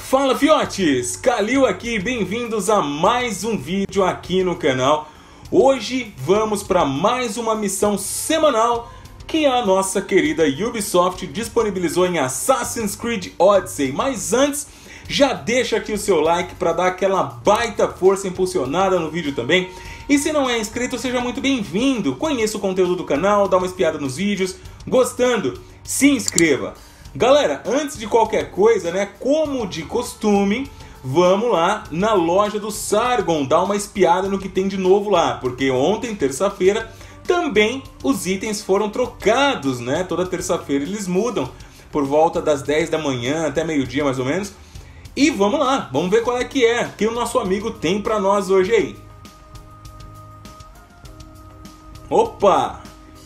Fala fiotes, Kalil aqui, bem-vindos a mais um vídeo aqui no canal. Hoje vamos para mais uma missão semanal que a nossa querida Ubisoft disponibilizou em Assassin's Creed Odyssey. Mas antes, já deixa aqui o seu like para dar aquela baita força impulsionada no vídeo também. E se não é inscrito, seja muito bem-vindo, conheça o conteúdo do canal, dá uma espiada nos vídeos, gostando, se inscreva. Galera, antes de qualquer coisa, né, como de costume, vamos lá na loja do Sargon, dar uma espiada no que tem de novo lá, porque ontem, terça-feira, também os itens foram trocados, né, toda terça-feira eles mudam, por volta das 10 da manhã até meio-dia mais ou menos, e vamos lá, vamos ver qual é que o nosso amigo tem pra nós hoje aí. Opa!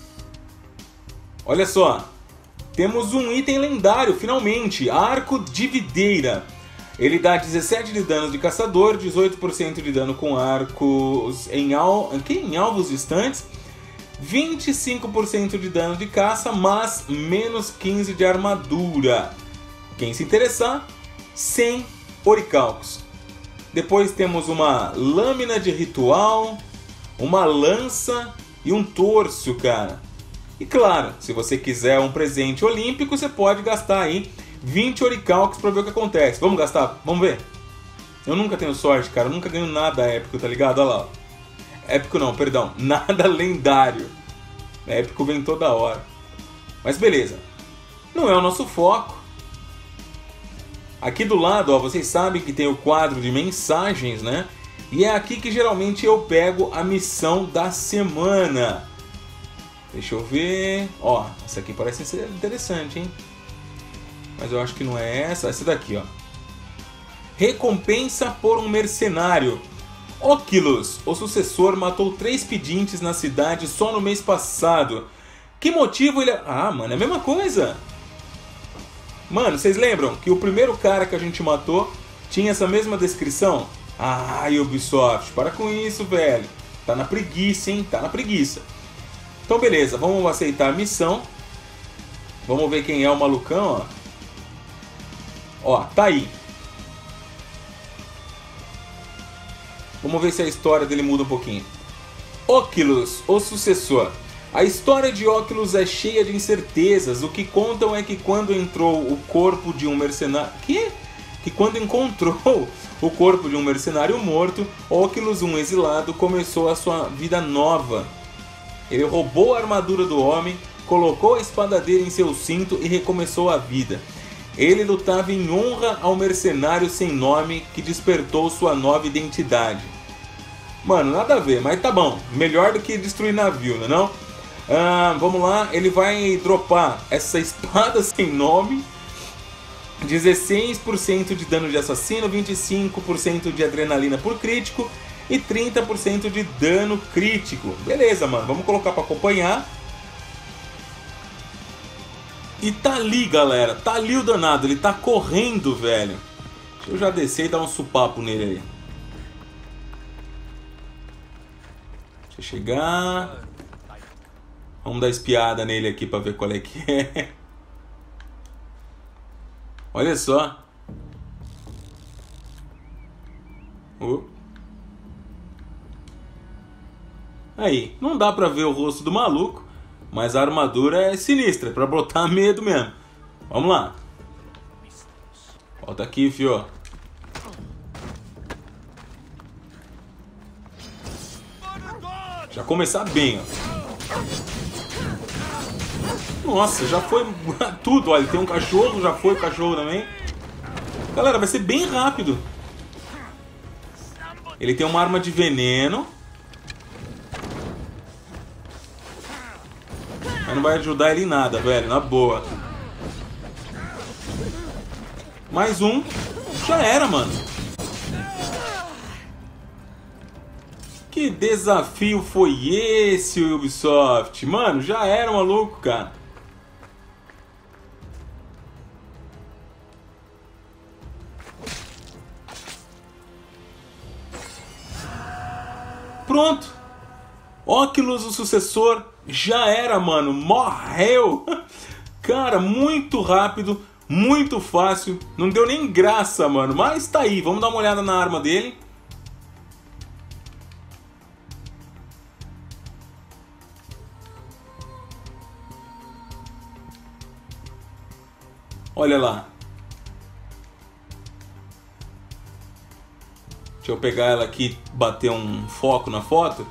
Olha só! Temos um item lendário, finalmente, Arco de Videira. Ele dá 17 de dano de caçador, 18% de dano com arcos em alvos distantes, 25% de dano de caça, mas menos 15 de armadura. Quem se interessar, 100 oricalcos. Depois temos uma lâmina de ritual, uma lança e um torso, cara. E claro, se você quiser um presente olímpico, você pode gastar aí 20 oricalcos para ver o que acontece. Vamos gastar? Vamos ver? Eu nunca tenho sorte, cara. Eu nunca ganho nada épico, tá ligado? Olha lá. Épico não, perdão. Nada lendário. Épico vem toda hora. Mas beleza. Não é o nosso foco. Aqui do lado, ó, vocês sabem que tem o quadro de mensagens, né? E é aqui que geralmente eu pego a missão da semana. Deixa eu ver... Ó, essa aqui parece ser interessante, hein? Mas eu acho que não é essa. Essa daqui, ó. Recompensa por um mercenário. Oculus, o sucessor, matou 3 pedintes na cidade só no mês passado. Que motivo ele... Ah, mano, é a mesma coisa. Mano, vocês lembram que o primeiro cara que a gente matou tinha essa mesma descrição? Ah, Ubisoft, para com isso, velho. Tá na preguiça, hein? Tá na preguiça. Então beleza, vamos aceitar a missão. Vamos ver quem é o malucão, ó. Ó, tá aí. Vamos ver se a história dele muda um pouquinho. Oculus, o sucessor. A história de Oculus é cheia de incertezas. O que contam é que quando entrou o corpo de um mercenário... Que quando encontrou o corpo de um mercenário morto, Oculus, um exilado, começou a sua vida nova. Ele roubou a armadura do homem, colocou a espada dele em seu cinto e recomeçou a vida. Ele lutava em honra ao mercenário sem nome que despertou sua nova identidade. Mano, nada a ver, mas tá bom. Melhor do que destruir navio, não é não? Vamos lá, ele vai dropar essa espada sem nome, 16% de dano de assassino, 25% de adrenalina por crítico e 30% de dano crítico. Beleza, mano, vamos colocar pra acompanhar. E tá ali, galera, tá ali o danado, ele tá correndo, velho. Deixa eu já descer e dar um supapo nele aí. Deixa eu chegar. Vamos dar espiada nele aqui pra ver qual é que é. Olha só. Aí, não dá pra ver o rosto do maluco, mas a armadura é sinistra, é pra botar medo mesmo. Vamos lá. Volta aqui, fio. Já começar bem, ó. Nossa, já foi tudo. Olha, tem um cachorro, já foi o cachorro também. Galera, vai ser bem rápido. Ele tem uma arma de veneno. Mas não vai ajudar ele em nada, velho, na boa. Mais um. Já era, mano. Que desafio foi esse, Ubisoft? Mano, já era, maluco, cara. Pronto. Oculus, o sucessor, já era, mano. Morreu. Cara, muito rápido. Muito fácil, não deu nem graça, mano. Mas tá aí, vamos dar uma olhada na arma dele. Olha lá. Deixa eu pegar ela aqui e bater um foco na foto.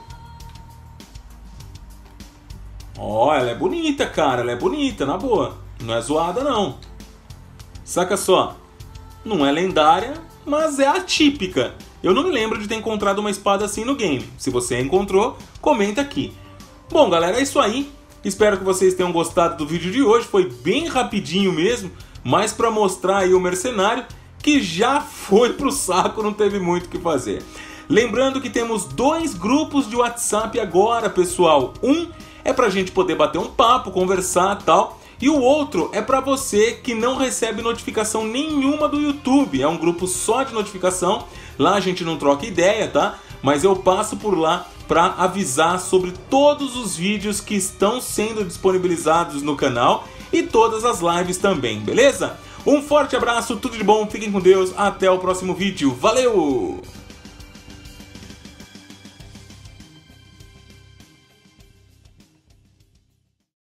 Ó, ela é bonita, cara. Ela é bonita, na boa. Não é zoada, não. Saca só. Não é lendária, mas é atípica. Eu não me lembro de ter encontrado uma espada assim no game. Se você encontrou, comenta aqui. Bom, galera, é isso aí. Espero que vocês tenham gostado do vídeo de hoje. Foi bem rapidinho mesmo, mas para mostrar aí o mercenário que já foi pro saco, não teve muito o que fazer. Lembrando que temos 2 grupos de WhatsApp agora, pessoal. Um é pra gente poder bater um papo, conversar e tal. E o outro é pra você que não recebe notificação nenhuma do YouTube. É um grupo só de notificação. Lá a gente não troca ideia, tá? Mas eu passo por lá pra avisar sobre todos os vídeos que estão sendo disponibilizados no canal e todas as lives também, beleza? Um forte abraço, tudo de bom, fiquem com Deus, até o próximo vídeo. Valeu!